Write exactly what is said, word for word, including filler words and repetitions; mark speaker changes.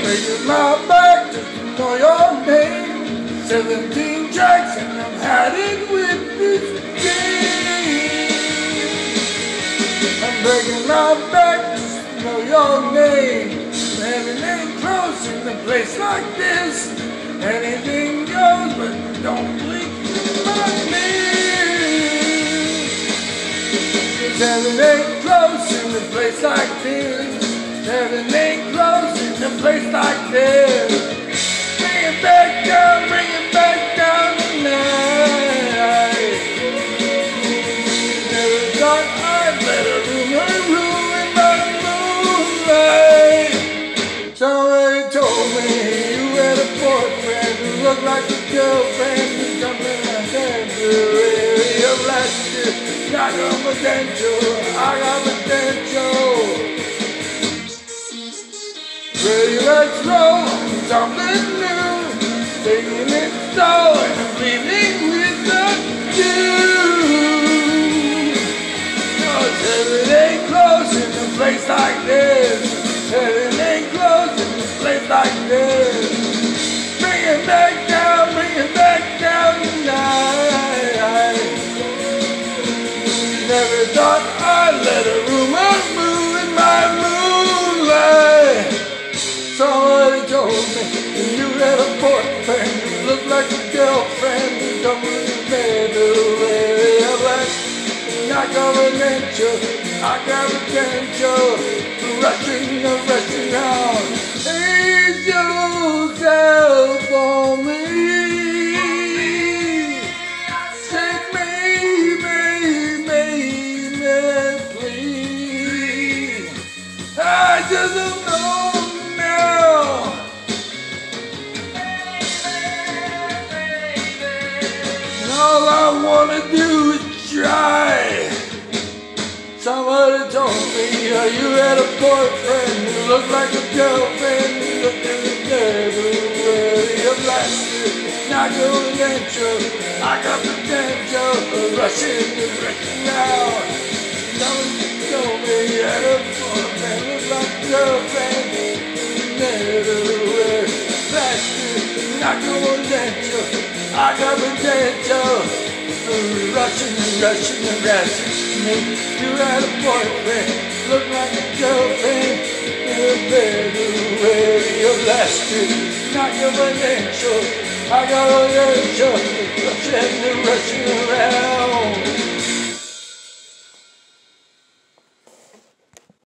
Speaker 1: breaking my back just to know your name. Seventeen tracks and I'm headed with this game. I'm breaking my back just to know your name. Anything close in a place like this. Anything goes, but don't blink my name. Heaven ain't close in a place like this. Heaven ain't close in a place like this. Bring it back down, bring it back down tonight. Never thought I'd let a rumor ruin my moonlight. Somebody told me you had a boyfriend who looked like a girlfriend who's something like temporary of last year. Not got potential, I got potential. Ready, let's roll, something new. Taking it slow and I'm leaving with the view. Cause heaven ain't close in a place like this. Heaven ain't close in a place like this. Bring it back down, bring it back down tonight. Never thought I'd let a rumor move in my moonlight. Somebody told me you had a boyfriend who looked like a girlfriend who come with a middle area black. Not confidential, I got potential. Rushing, rushing out. Ease yourself on me. Take me, baby, me, please. I just don't know. All I wanna do is try. Somebody told me uh, you had a boyfriend who looked like a girlfriend who looked in the February of last year. Not going potential, I got potential. Rushing and breaking out. Somebody told me you had a boyfriend who looked like a girlfriend who February last year. Not going potential, I got potential. Rushing and rushing and rushing me. You had a boyfriend, looked like a girlfriend in a February of last year. Not your potential, I got potential.